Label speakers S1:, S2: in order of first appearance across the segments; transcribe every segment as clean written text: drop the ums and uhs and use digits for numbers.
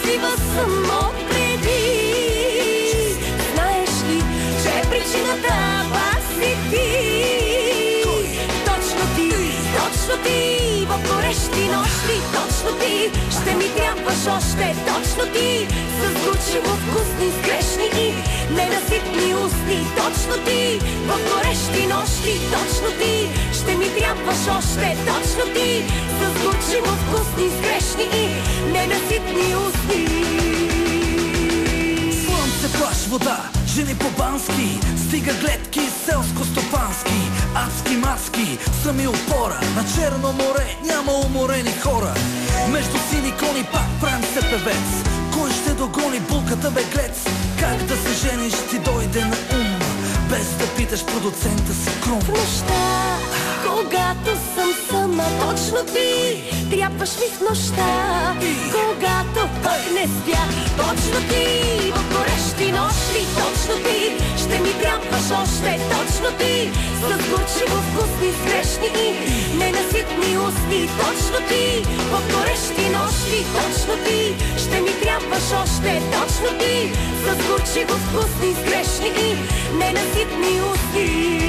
S1: щастлива съм отпреди. Знаеш ли, че причината пак си ти? Точно ти, в горещи нощи, точно ти, ще ми трябваш още, точно ти, с горчиво вкусни, с грешни и ненаситни устни, точно ти, в горещи нощи, точно ти, ще ми трябваш още, точно ти, с горчиво вкусни, с грешни и ненаситни устни.
S2: Слънце, плаж, вода, жени по-бански, стига гледки, селско-стопански, адски маски, сами опора. На Черно море няма уморени хора. Между сини кони пак правим се певец. Кой ще догони булката беглец? Как да се жениш ти дойде на ум, без да питаш продуцента си Крум?
S1: В нощта, когато съм сама, точно ти трябваш ми в нощта. Когато пък не спя, точно ти, в горещи нощи, точно ти, ще ми трябваш още, точно ти, с горчиво вкусни, с грешни и ненаситни устни, точно ти, в горещи нощи, точно ти, ще ми трябваш още, точно ти, с горчиво вкусни, с грешни и ненаситни устни.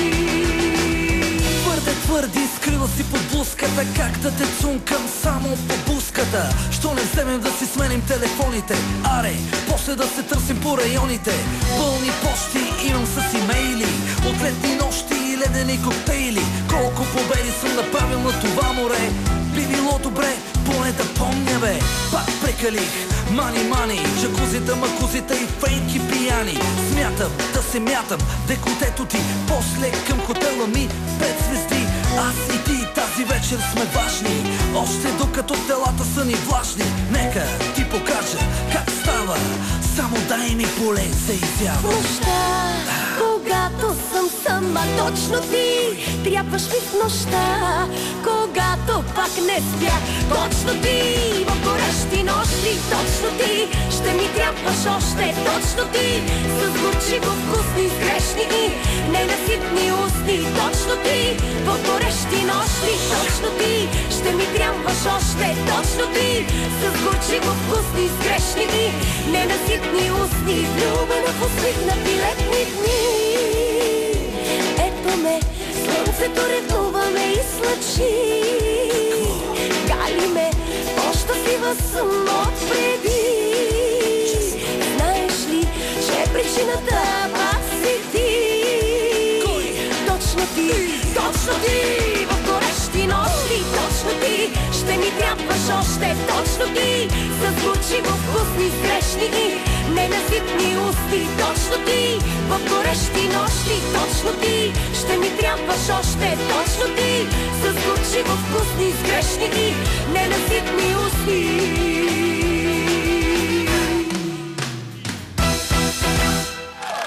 S2: Твърди, скрила си под блузката, как да те цункам само по буската. Що не вземем да си сменим телефоните? Аре, после да се търсим по районите. Пълни почти имам с имейли, от летни нощи и ледени коктейли. Колко победи съм направил на това море. Би било добре, поне да помня бе. Пак прекалих, мани, джакузита, макузита и фейнки пияни. Смятам да се мятам, деколтето ти, после към хотела ми 5 звезди. Аз и ти тази вечер сме важни, още докато телата са ни влажни. Нека ти покажа как става, само дай ми поле за изява.
S1: В нощта, когато съм сама, точно ти трябваш ми в нощта. Когато пак не спя, точно ти, в горещи нощи, точно ти, ще ми трябваш още, точно ти, с горчиво вкусни, с грешни и ненаситни устни, точно ти, в горещи нощи, точно ти, ще ми трябваш още, точно ти, с горчиво вкусни, с грешни и ненаситни устни, влюбена в усмихнати летни дни. Ето ме, слънцето ревнуваме и слъчи. Гали ме, по-щастлива съм отпреди. Знаеш ли, че причината пак си ти? Точно ти, в горещи нощи, точно ти, ще ми трябваш още, точно ти, с горчиво вкусни, с грешни и ненаситни усти, точно ти, в горещи нощи, точно ти, ще ми трябваш още, точно ти, с горчиво вкусни, с грешни и ненаситни усти.